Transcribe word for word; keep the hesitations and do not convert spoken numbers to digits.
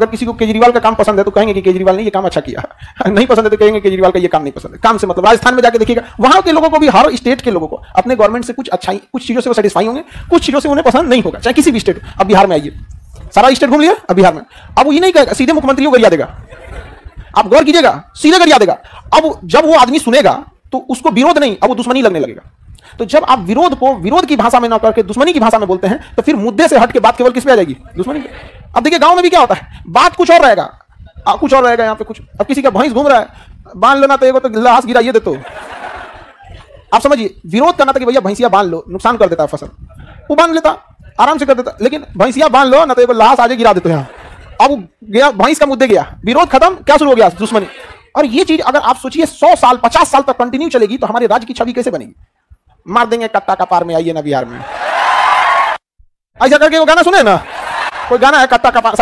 अगर किसी को केजरीवाल का काम पसंद है तो कहेंगे कि केजरीवाल ने ये काम अच्छा किया, नहीं पसंद है तो कहेंगे केजरीवाल का ये काम नहीं पसंद है। काम से मतलब राजस्थान में जाके देखिएगा, वहां के लोगों को भी, हर स्टेट के लोगों को अपने गवर्नमेंट से कुछ अच्छाई, कुछ चीजों से वो सेटिस्फाई होंगे, कुछ चीजों से उन्हें पसंद नहीं होगा, चाहे किसी भी स्टेट। अब बिहार में आइए, सारा स्टेट घूम लिया, अब बिहार में अब वो ये नहीं कहेगा सीधे मुख्यमंत्री को गरिया देगा, आप गौर कीजिएगा, सीधे गरिया देगा। अब जब वो आदमी सुनेगा तो उसको विरोध नहीं, अब वो दुश्मनी लगने लगेगा। तो जब आप विरोध को विरोध की भाषा में ना करके दुश्मनी की भाषा में बोलते हैं तो फिर मुद्दे से हट के बात केवल किस पे आ जाएगी, दुश्मनी। अब देखिए गांव में भी क्या होता है, बात कुछ और रहेगा, आ, कुछ और रहेगा यहाँ पे कुछ। अब किसी का भैंस घूम रहा है, बांध लेना तो एगो तो लाश गिराइए देते हो, आप समझिए, विरोध करना था कि भैया भैंसिया बांध लो, नुकसान कर देता है फसल, वो बांध लेता, आराम से कर देता, लेकिन भैंसिया बांध लो ना तो एगो लाश आगे गिरा देते हो यहाँ। अब गया भैंस का मुद्दे गया, विरोध खत्म, क्या शुरू हो गया, दुश्मनी। और ये चीज अगर आप सोचिए सौ साल पचास साल तक कंटिन्यू चलेगी तो हमारे राज्य की छवि कैसे बनेगी। मार देंगे कट्टा का पार में, आइए ना बिहार में, ऐसा करके वो गाना सुने ना, कोई गाना है कट्टा का पार।